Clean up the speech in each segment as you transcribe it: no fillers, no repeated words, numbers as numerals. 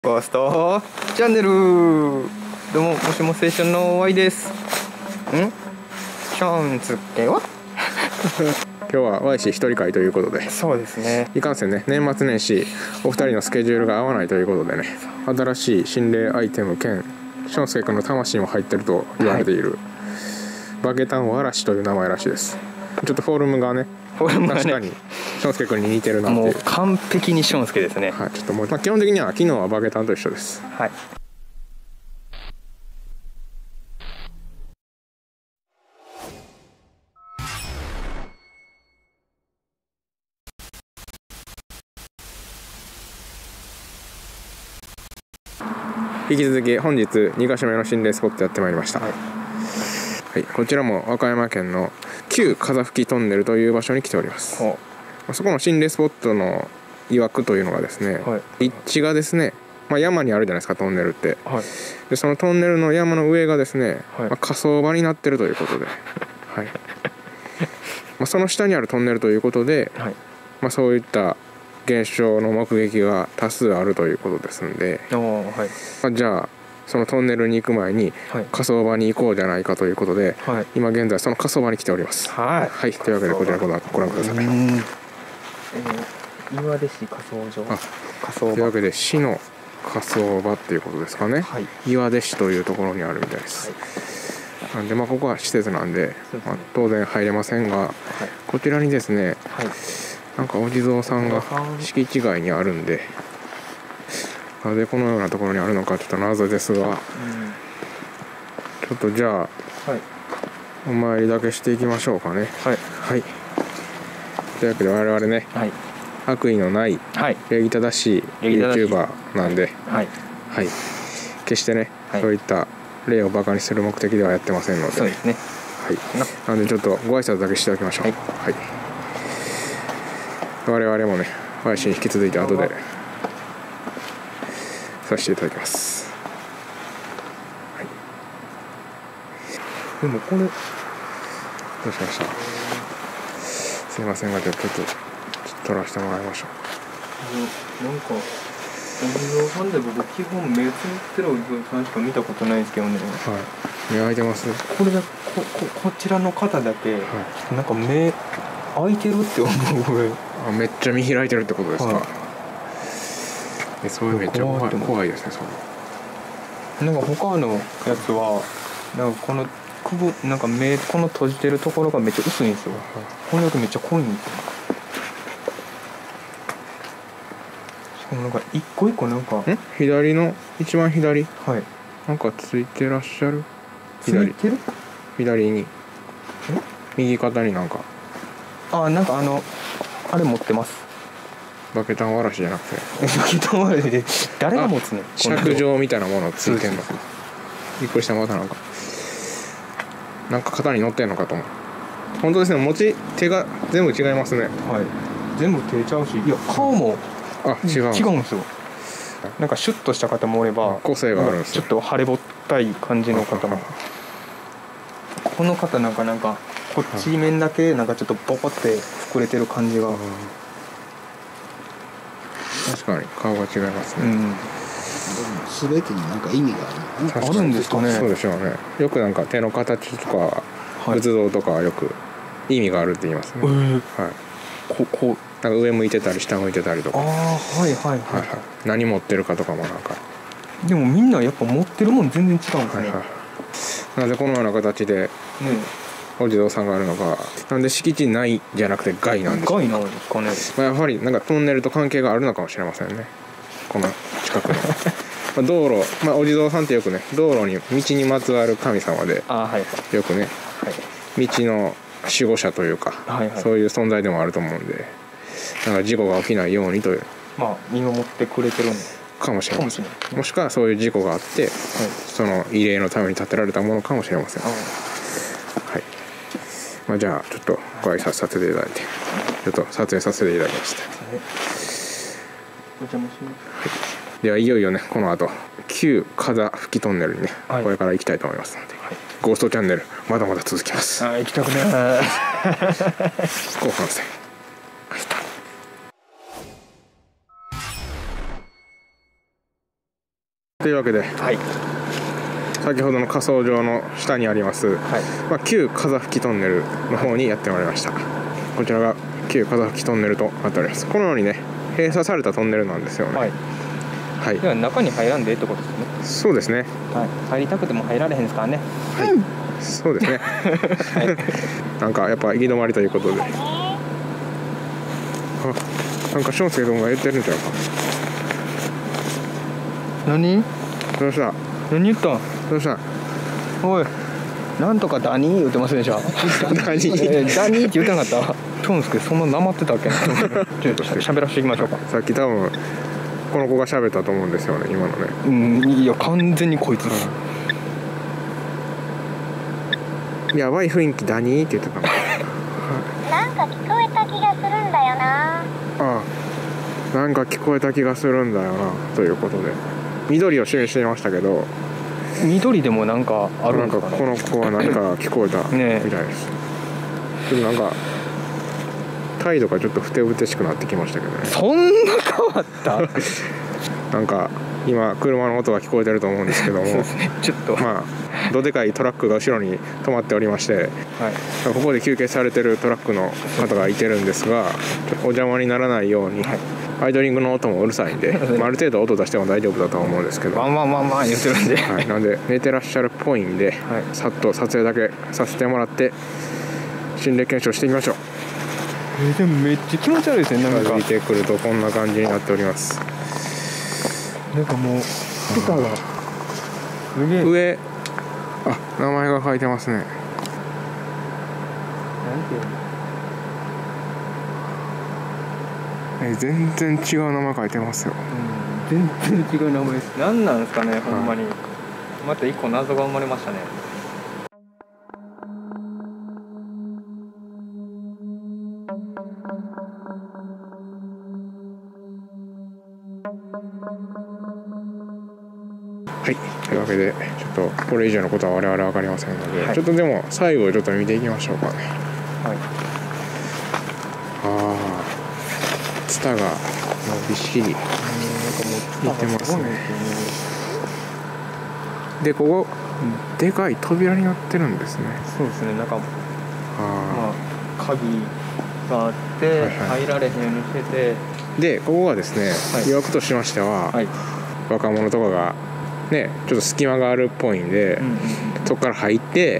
ゴーストチャンネル。どうも、もしも青春の Y です。シャンつけは今日は Y 氏一人会ということで、 そうですね。 いかんせんね、年末年始お二人のスケジュールが合わないということでね、新しい心霊アイテム兼俊介君の魂も入ってると言われている、バケタンわらしという名前らしいです。ちょっとフォルムがね、確かに俊介君に似てるなっていう。 もう完璧に俊介ですね。 はい、ちょっともう、基本的には昨日はバケタンと一緒です。 はい。 引き続き本日2カ所目の心霊スポットやってまいりました。はい、こちらも和歌山県の旧風吹トンネルという場所に来ております。そこの心霊スポットの曰くというのがですね、立地がですね、山にあるじゃないですか、トンネルって。でそのトンネルの山の上がですね、火葬場になってるということで、その下にあるトンネルということで、そういった現象の目撃が多数あるということですんで、じゃあそのトンネルに行く前に火葬場に行こうじゃないかということで、今現在その火葬場に来ております。というわけでこちらご覧ください。 岩出市火葬場。 というわけで市の火葬場っていうことですかね。岩出市というところにあるみたいです。なんでここは施設なんで、当然入れませんが、こちらにですね、なんかお地蔵さんが敷地外にあるんで、なぜこのようなところにあるのかちょっと謎ですが、ちょっとじゃあ、お参りだけしていきましょうかね。というわけで我々ね、悪意のない礼儀正しい YouTuber なんで、決してね、そういった霊をバカにする目的ではやってませんので、なのでちょっとご挨拶だけしておきましょう。我々もね、Y氏に引き続いて後でさせていただきます。 でもこれどうしました？すいませんが、ちょっと撮らせてもらいましょう。なんかお地蔵さんで僕基本目つぶってるお地蔵さんしか見たことないですけどね。 目開いてます？ これだこちらの方だけ、なんか目開いてるって思うぐらい。 めっちゃ見開いてるってことですか？そういうめっちゃ怖いですね。 なんか他のやつはなんかこのなんか目この閉じてるところがめっちゃ薄いんですよ。このだけめっちゃ濃いんですよ。しかもなんか一個一個なんか左の一番左、なんかついてらっしゃる？左に右肩になんかなんかあれ持ってます。 バケタンわらしじゃなくてバケタンわらしで誰が持つね。 尺状みたいなものついてんのか。びっくりした。またなんか肩に乗ってんのかと思う。本当ですね。手が全部違いますね。 全部手ちゃうし、いや顔も違うんですよ。なんかシュッとした方もおれば、 個性があるんですよ。 ちょっと腫れぼったい感じの方も。この方なんかこっち面だけなんかちょっとボコって膨れてる感じが。 確かに顔が違いますね。 全てになんか意味があるんですかね。 そうでしょうね。よくなんか手の形とか仏像とかはよく意味があるって言いますね。 こうなんか上向いてたり下向いてたりとか。何持ってるかとかもなんか。 でもみんなやっぱ持ってるもん全然違うんですね。 なぜこのような形でお地蔵さんがあるのか。なんで敷地内じゃなくて外なんですか？ 外なんですかね。 やはりなんかトンネルと関係があるのかもしれませんね。この近くの道路、お地蔵さんってよくね、道にまつわる神様で、よくね、道の守護者というか、そういう存在でもあると思うんで、なんか事故が起きないようにという、 見守ってくれてるのかもしれません。もしくはそういう事故があって、その慰霊のために建てられたものかもしれません。じゃあちょっとご挨拶させていただいて、ちょっと撮影させていただきました。 お邪魔します。 ではいよいよね、この後旧風吹トンネルにね、これから行きたいと思いますので、ゴーストチャンネルまだまだ続きます。 行きたくない。 後半戦。 というわけで、 はい、 先ほどの火葬場の下にあります、旧風吹トンネルの方にやってまいりました。こちらが旧風吹トンネルとなっております。このようにね、閉鎖されたトンネルなんですよね。はい、 では中に入らんでってことですね。 そうですね、 はい、入りたくても入られへんですからね。 はい、そうですね。はい、なんかやっぱ行き止まりということで、なんか俊介君が言ってるんちゃうか。 何？ どうした？ 何言ったん？ どうした？ おい、なんとかダニー言ってませんでした？ ダニー、 ダニーって言ってなかった？俊介そんななまってたっけ？ちょっと喋らせていきましょうか。 さっき多分この子が喋ったと思うんですよね、今のね。 いや完全にこいつです。 やばい雰囲気ダニーって言ってたの。 なんか聞こえた気がするんだよな。 ああ、なんか聞こえた気がするんだよなということで、緑を示していましたけど、 緑でもなんかあるんですかね。 この子は何か聞こえたみたいです。でもなんか態度がちょっとふてぶてしくなってきましたけどね。 そんな変わった？ なんか今車の音が聞こえてると思うんですけども、 そうですね、ちょっとどでかいトラックが後ろに止まっておりまして、ここで休憩されてるトラックの方がいてるんですが、お邪魔にならないように、アイドリングの音もうるさいんで、ある程度音出しても大丈夫だとは思うんですけど、 まあ言ってるんで、 なんで寝てらっしゃるっぽいんで、さっと撮影だけさせてもらって心霊検証してみましょう。 でもめっちゃ気持ち悪いですね。なんか見てくるとこんな感じになっております。 なんかもう板がすげえ上、名前が書いてますね。 なんていうの？ 全然違う名前書いてますよ。 全然違う名前です。何なんですかね、ほんまに。また一個謎が生まれましたね。 はい、というわけでちょっとこれ以上のことは我々は分かりませんので、ちょっとでも最後をちょっと見ていきましょうかね。ツタがもうびっしり入ってますね。でここ、でかい扉になってるんですね。 そうですね、なんか鍵があって入られへんようにしてて、 でここがですね、疑惑としましては、若者とかがねちょっと隙間があるっぽいんで、そこから入って、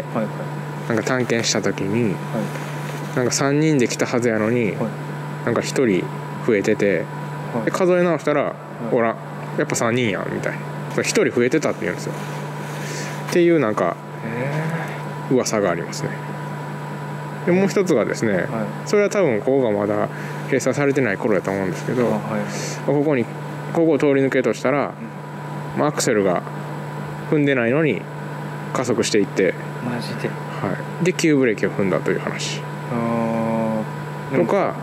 なんか探検した時に、なんか3人で来たはずやのに、なんか1人増えてて、で数え直したら、ほらやっぱ3人やんみたいな、1人増えてたって言うんですよ。っていうなんか噂がありますね。でもう一つがですね、それは多分ここがまだ閉鎖されてない頃だと思うんですけど、ここを通り抜けとしたら、アクセルが踏んでないのに加速していって、 マジで、 で急ブレーキを踏んだという話とか、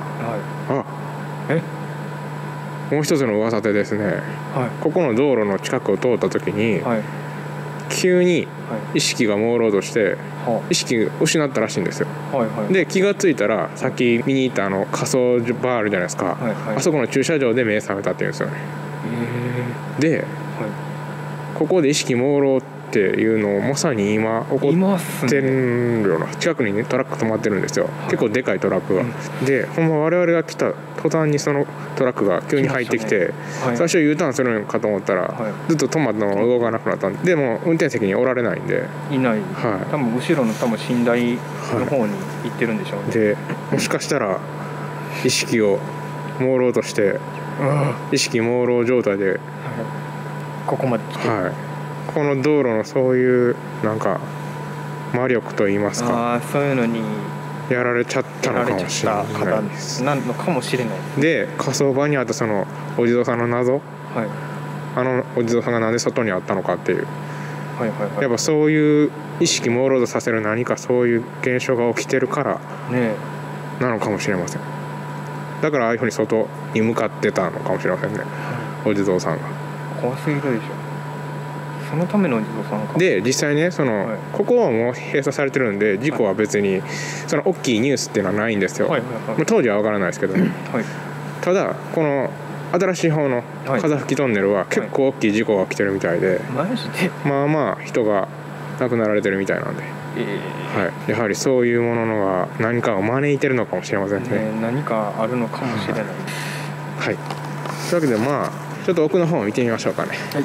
もう一つの噂でですね、ここの道路の近くを通った時に、急に意識が朦朧として意識を失ったらしいんですよ。で気がついたら、さっき見に行った火葬場あるじゃないですか、あそこの駐車場で目覚めたっていうんですよね。で、ここで意識朦朧っていうのをまさに今起こってるような、近くにねトラック止まってるんですよ。結構でかいトラックが、でほんま我々が来た途端にそのトラックが急に入ってきて、最初 U ターンするのかと思ったら、ずっと止まったまま動かなくなったんで、でも運転席におられないんで、 いない、多分後ろの寝台の方に行ってるんでしょうね。 でもしかしたら意識を朦朧として、意識朦朧状態で、 ここまで来て、 この道路のそういうなんか魔力といいますか、 そういうのにやられちゃったのかもしれないです。 なのかもしれない。 で火葬場にあったそのお地蔵さんの謎、あのお地蔵さんがなんで外にあったのかっていう、やっぱそういう意識朦朧とさせる何かそういう現象が起きてるからなのかもしれません。だからああいうふうに外に向かってたのかもしれませんね、お地蔵さんが。 怖すぎるでしょ。そのためのお地蔵さんか。 で実際ね、ここはもう閉鎖されてるんで、事故は別にその大きいニュースっていうのはないんですよ。当時は分からないですけどね。ただこの新しい方の風吹トンネルは結構大きい事故が起きてるみたいで、 マジでまあまあ人が亡くなられてるみたいなんで、はい、やはりそういうものが何かを招いてるのかもしれませんね。 何かあるのかもしれない。 はい、というわけでまあちょっと奥の方を見てみましょうかね。 はい、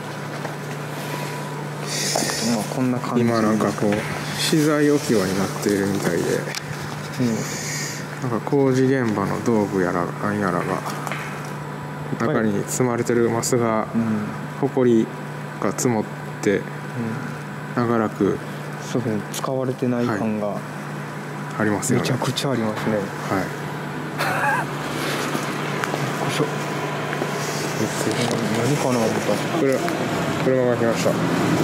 まあこんな感じ。 今なんかこう資材置き場になっているみたいで、なんか工事現場の道具やら何やらが中に積まれてるマスが、ほこりが積もって、長らくそうですね、使われてない感が、 ありますよね。 めちゃくちゃありますね。 はい。 よいしょ。何かな思った。 車が来ました。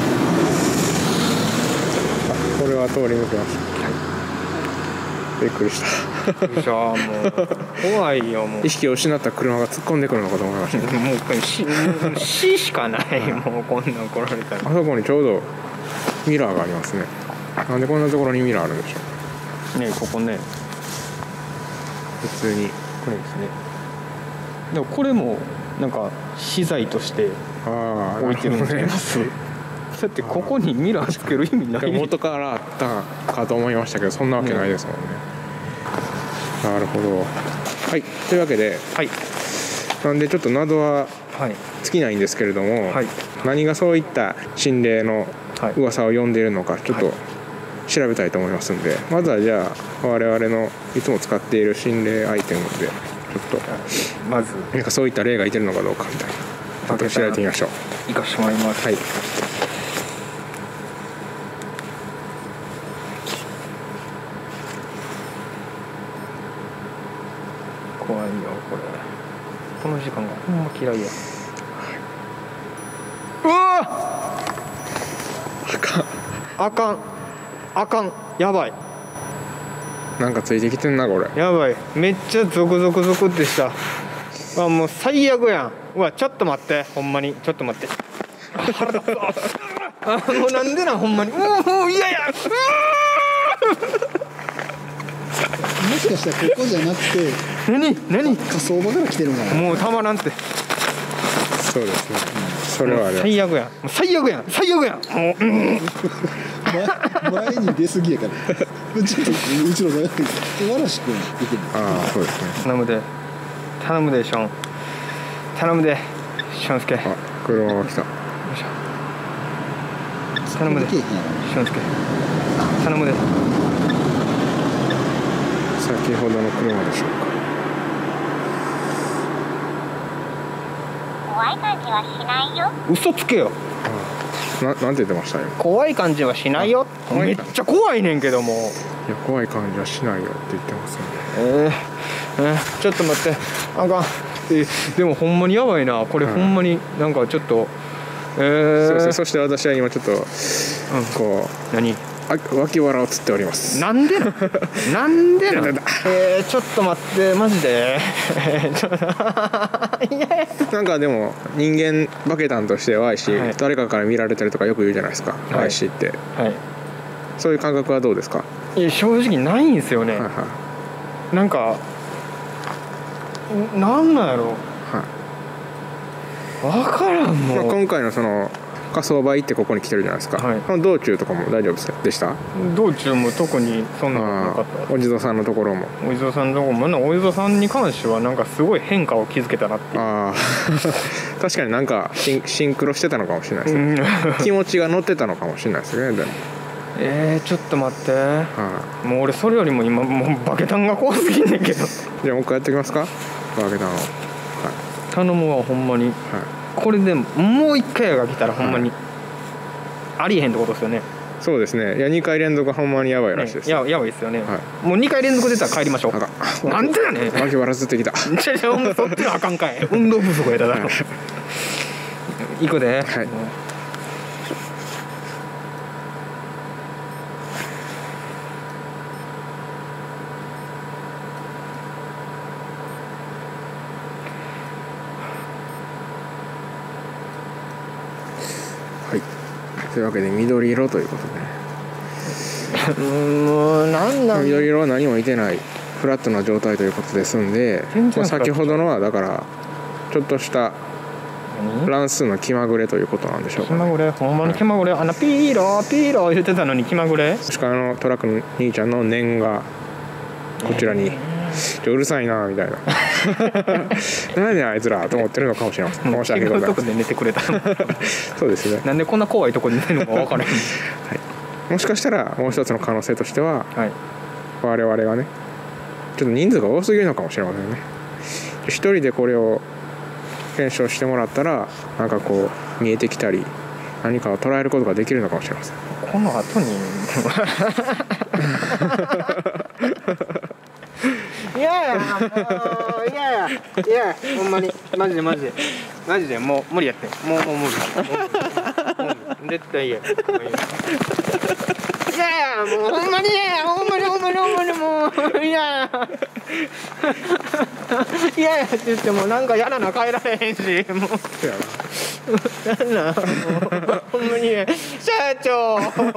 これは通り抜けました。びっくりした。 じゃあもう怖いよ。もう意識を失った車が突っ込んでくるのかと思いました。 もう死しかない。もうこんなん来られたら。 あそこにちょうどミラーがありますね。なんでこんなところにミラーあるんでしょうね。ここね、 普通にこれですね。でもこれもなんか資材として置いてるんちゃいます？だってここにミラーつける意味ない。 元からあったかと思いましたけど、そんなわけないですもんね。なるほど。はい、というわけで、なんでちょっと謎は尽きないんですけれども、何がそういった心霊の噂を呼んでいるのかちょっと調べたいと思いますんで、まずはじゃあ我々のいつも使っている心霊アイテムでちょっとまずなんかそういった霊がいてるのかどうかみたいなちょっと調べてみましょう。 いかしてもらいます。怖いよこれ。この時間がほんま嫌いや。うわあかんやばい。 なんかついてきてんなこれ。 やばい、めっちゃゾクゾクってした。あ、もう最悪やん。うわ、ちょっと待って、ほんまにちょっと待って。あ、もうなんでなんほんまに。いやいや。 もしかしたらここじゃなくて何火葬場から来てるのかな。 もうたまらんって。 そうですね、それはあれ最悪やん、もう最悪やんもう、 前に出過ぎやからちょっとうちの大学わらしくん出てる。 ああ、そうですね。 頼むでショーン、頼むでショーンスケ。 あ、車が来た。 頼むでショーンスケ、頼むで。 先ほどの車でしょうか。 怖い感じはしないよ。 嘘つけよ。 なんて言ってましたよ。 怖い感じはしないよ。めっちゃ怖いねんけども。 いや、怖い感じはしないよって言ってますね。ちょっと待って、あかん。でもほんまにやばいなこれ、ほんまになんかちょっとそして私は今ちょっと、こう何脇腹をつっております。 なんでなんちょっと待ってマジでなんかでも人間バケタンとしては誰かから見られてるとかよく言うじゃないですか、IC って、そういう感覚はどうですか？ いや、正直ないんですよね。なんかなんなんやろ、分からんもん。 今回のその火葬場行ってここに来てるじゃないですか、その道中とかも大丈夫でした？ 道中も特にそんなのなかった。 お地蔵さんのところもお地蔵さんのところもお地蔵さんに関してはなんかすごい変化を気づけたなっていう。 確かになんかシンクロしてたのかもしれないですね気持ちが乗ってたのかもしれないですね。でもちょっと待って、もう俺それよりも今もうバケタンが怖すぎんねんけど。 じゃあもう一回やってきますか、バケタンを。 頼むわほんまに、これでもう一回が来たらほんまにありえへんってことですよね。 そうですね。いや2回連続はほんまにやばいらしいです。 やばいですよね、もう2回連続出たら帰りましょう。なんでだねん、 脇腹つってきた。 そっちのあかんかい。運動不足やだな。行くで。 というわけで緑色ということで、 もうなん緑色は何もいてないフラットな状態ということですんで、先ほどのはだからちちょっとした乱数の気まぐれということなんでしょうか、 気まぐれ、ほんまに気まぐれ、ピーローピーロー言ってたのに気まぐれ。 もしくはトラックの兄ちゃんの念がこちらに、うるさいなみたいな何あいつらと思ってるのかもしれません。申し訳ございません。違うとこで寝てくれたそうですね。なんでこんな怖いとこに寝るのか分からへん、はい、もしかしたらもう一つの可能性としては、はい、我々がねちょっと人数が多すぎるのかもしれませんね。一人でこれを検証してもらったらなんかこう見えてきたり何かを捉えることができるのかもしれません。この後にいやほんまにマジでもう無理やってもう無理絶対嫌や。いやもうほんまにほんまにもういやって言ってもなんかやらな帰られへんしもうなんなんもうほんまに社長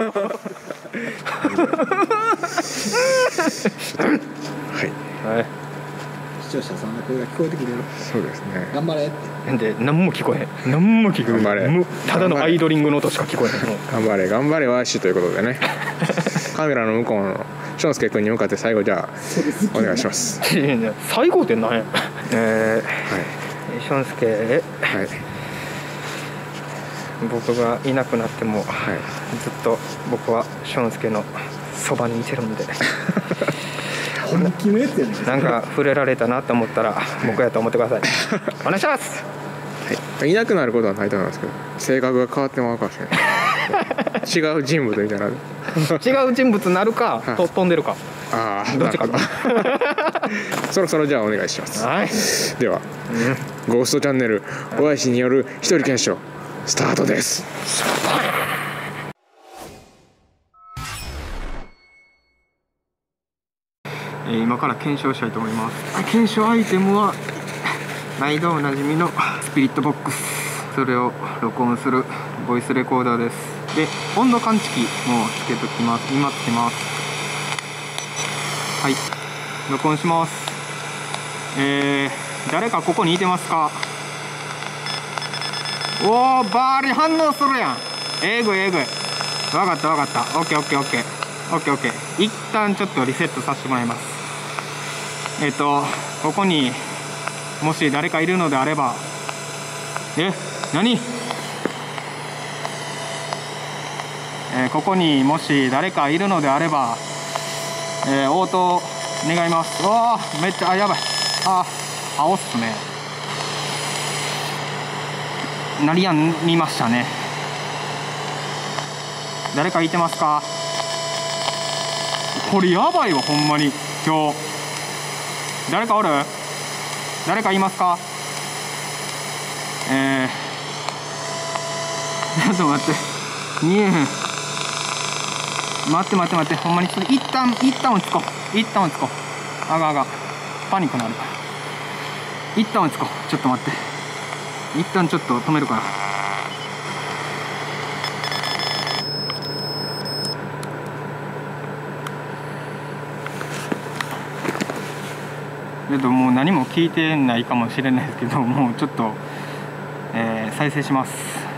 はい視聴者さんの声が聞こえてくれる。 そうですね。 頑張れってで何も聞こえへん。何も聞こえへん。頑張れ。ただのアイドリングの音しか聞こえへん。 頑張れワイシということでねカメラの向こうの俊介君に向かって最後じゃあお願いします。 最後って何や。はい。俊介、はい、僕がいなくなっても、はい、ずっと僕は俊介のそばにいてるんで本気のやつやねん。 なんか触れられたなと思ったら僕やと思ってください。お願いします。 はい、いなくなることはないと思いますけど性格が変わってもらうかもしれない違う人物みたいな違う人物になるか、はい、飛んでるか、あどっちかそろそろじゃあお願いします、はい、では、ゴーストチャンネルおやしによる一人検証スタートです。 今から検証したいと思います。検証アイテムは毎度おなじみのスピリットボックス、それを録音するボイスレコーダーです。で温度感知器もつけときます。今つけます。はい、録音します。誰かここにいてますか。おーバーリ反応するやん。えぐい分かったオッケー一旦ちょっとリセットさせてもらいます。ここにもし誰かいるのであれば、何？ここにもし誰かいるのであれば、応答願います。おーめっちゃやばい。青っすね。鳴りやみましたね。誰かいてますか。これやばいわほんまに今日。誰かおる？誰かいますか。ちょっと待って見えへん。待ってほんまにちょっと一旦落ち着こう。あがパニックなるから一旦落ち着こう。ちょっと待って一旦ちょっと止めるから。もう何も聞いてないかもしれないですけど、もうちょっと、再生します。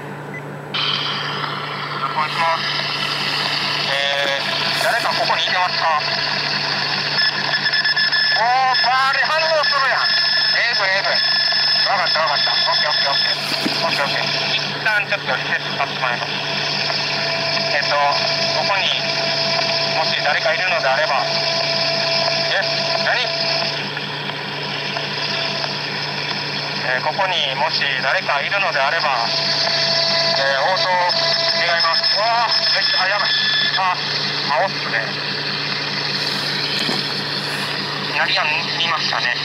録音します。誰かここにいてますか。おーバーリ反応するやん。分かったオッケー一旦ちょっとリセットさせてもらいます。ここにもし誰かいるのであれば、何？ここにもし誰かいるのであれば、応答願います。わーめっちゃやばい。青っすね。鳴りやみましたね。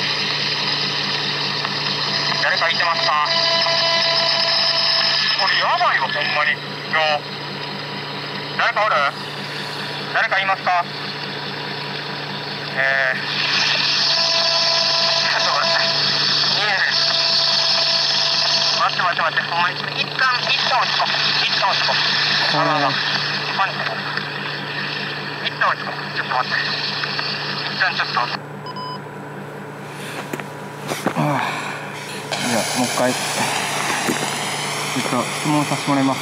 誰かいてますか。これやばいわほんまに今日。誰かおる？誰かいますか。ちょっと待って見える。待ってほんまに一旦落ち着こう。パニック。一旦落ち着こう。ちょっと待って一旦ちょっとじゃあもう一回質問させてもらいます。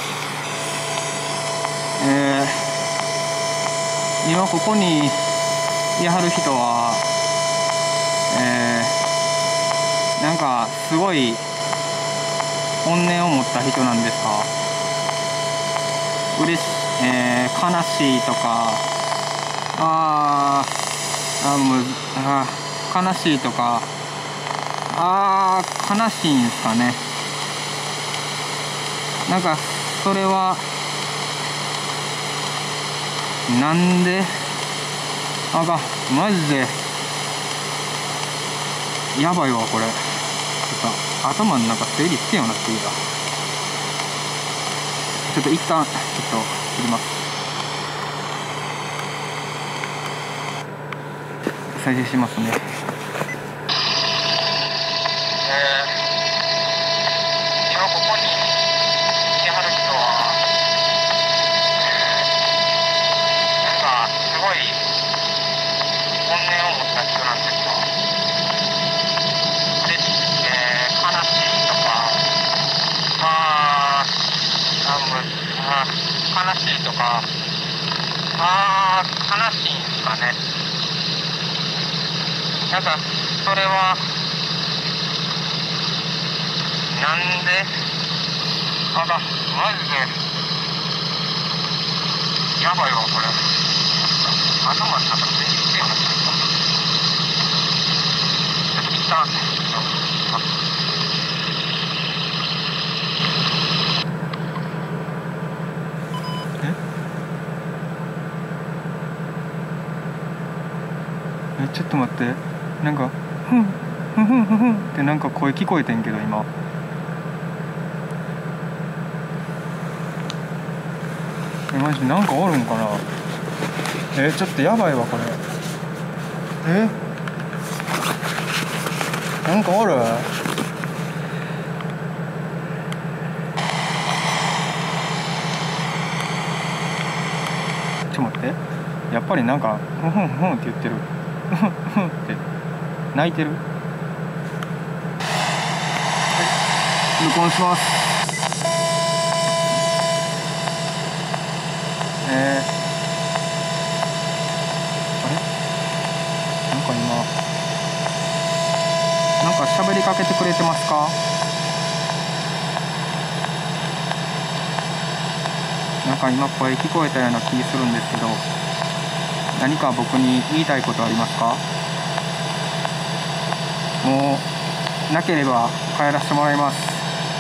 今ここにいはる人は、なんかすごい本音を持った人なんですか？悲しいとか、悲しいとか、悲しいんですかね。なんかそれはなんでマジでやばいわこれ。ちょっと頭の中整理つけんようになっていいか。ちょっと一旦切ります。再生しますね。今ここに来はる人は、なんかすごい本音を持った人なんですか？で、悲しいとか、悲しいとか、悲しいんですかね。なんかそれはなんでマジでやばいわこれ。頭の中で全然ようなった。一旦ちょっと待って、なんかふんふんふんふんふんってなんか声聞こえてんけど今。マジなんかおるんかな。ちょっとやばいわこれ。なんかおる？ちょっと待って、やっぱりなんかふんふんふんって言ってる。ふんふんって泣いてる。はい、録音します。あれなんか今なんか喋りかけてくれてますか？なんか今声聞こえたような気するんですけど、何か僕に言いたいことありますか？もうなければ帰らせてもらいます。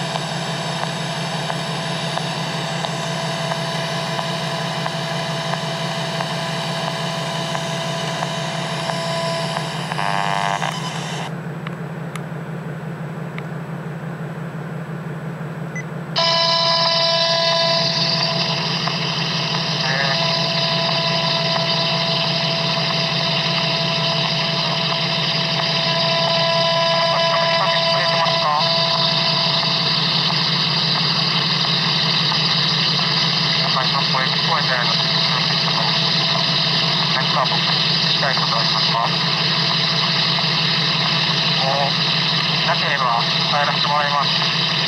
なければ帰らせてもらいます。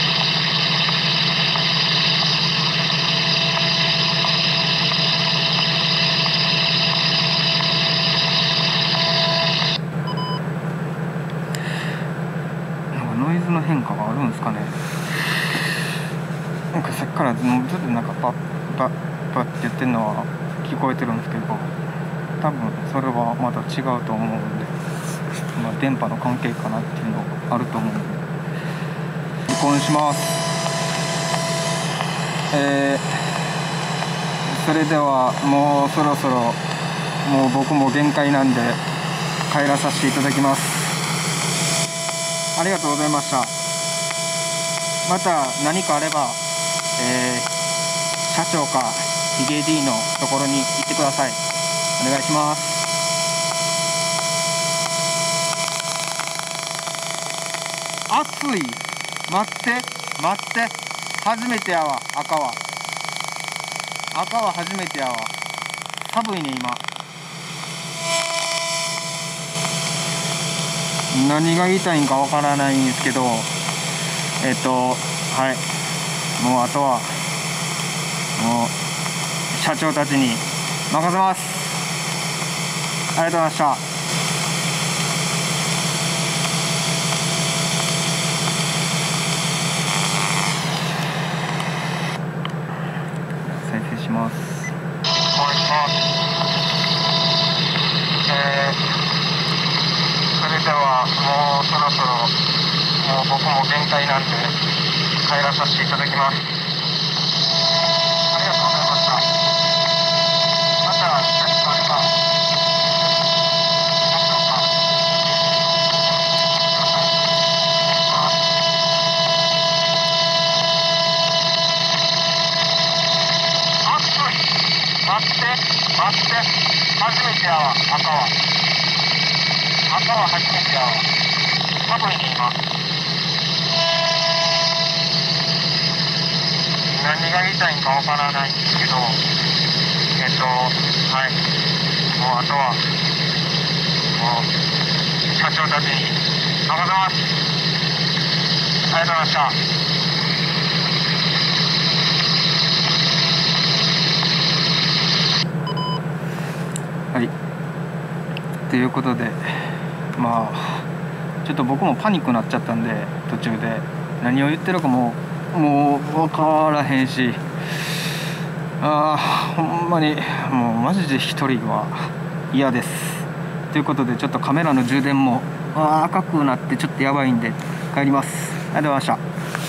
なんかノイズの変化があるんですかね。なんかさっきからずっとなんかパッパッパッって言ってるのは聞こえてるんですけど、多分それはまた違うと思うんで、電波の関係かなっていうのがあると思うんで録音します。それではもうそろそろもう僕も限界なんで帰らさせていただきます。ありがとうございました。また何かあれば、社長かヒゲ D のところに行ってください。お願いします。暑い。待って初めてやわ。赤は初めてやわ。寒いね今。何が言いたいんかわからないんですけど、 はい、もうあとはもう社長たちに任せます。ありがとうございました。再生します。それではもうそろそろもう僕も限界なんで帰らさせていただきます。ありがとうございました。また何かあれば待って、初めてやわ、赤は初めてやわ。多分今何が言いたいんかわからないんですけど、はい、もうあとはもう社長たちに任せます。ありがとうございました。はい、ということで、まあちょっと僕もパニックになっちゃったんで、途中で何を言ってるかもう分からへんし、ほんまにもうマジで一人は嫌です。ということで、ちょっとカメラの充電も赤くなってちょっとやばいんで帰ります。ありがとうございました。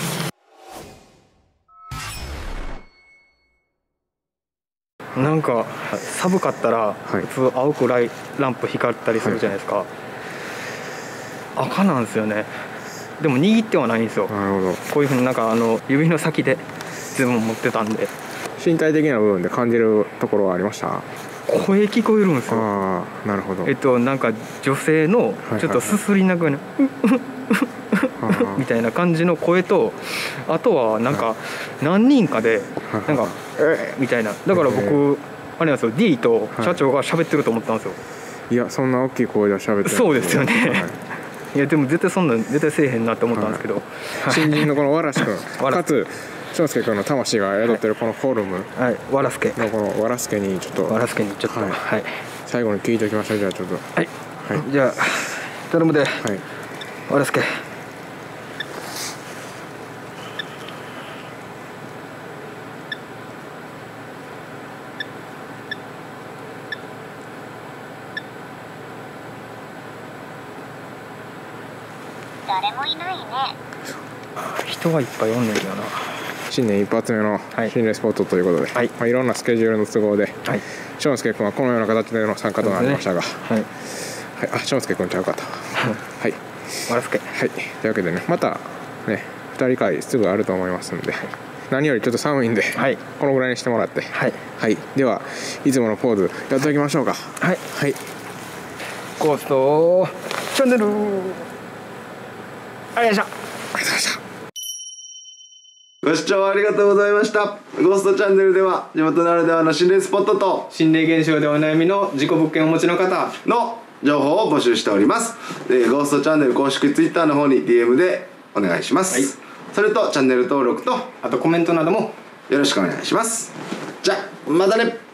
なんか寒かったら普通青くランプ光ったりするじゃないですか、赤なんですよね。でも握ってはないんですよ。 なるほど。 こういうふうになんか指の先で全部持ってたんで。 身体的な部分で感じるところはありました？ 声聞こえるんですよ。 ああ、なるほど。 なんか女性のちょっとすすりながらみたいな感じの声と、あとはなんか何人かでなんかみたいな。だから僕あれなんですよ、 D と社長が喋ってると思ったんですよ。 いや、そんな大きい声では喋ってない。 そうですよね、いやでも絶対そんなん絶対せえへんなって思ったんですけど、 新人のこのわらし君かつ翔介君の魂が宿ってるこのフォルムわらすけのこのわらすけにちょっとはい、 最後に聞いておきましょう。じゃあちょっとはい、じゃあ頼むで、わらすけ。 誰もいないね。 人がいっぱいおんねんけどな。 新年一発目の心霊スポットということで、いろんなスケジュールの都合で翔介君はこのような形での参加となりましたが、翔介君ちゃうかとはい、 わらすけ。 はい、というわけでね、またね2人会すぐあると思いますんで、何よりちょっと寒いんで、このぐらいにしてもらって、ではいつものポーズやっておきましょうか。 ゴーストチャンネルありがとうございました。 ご視聴ありがとうございました。ゴーストチャンネルでは地元ならではの心霊スポットと心霊現象でお悩みの事故物件をお持ちの方の情報を募集しております。ゴーストチャンネル公式 Twitter の方に DM でお願いします、それとチャンネル登録とあとコメントなどもよろしくお願いします。じゃあまたね。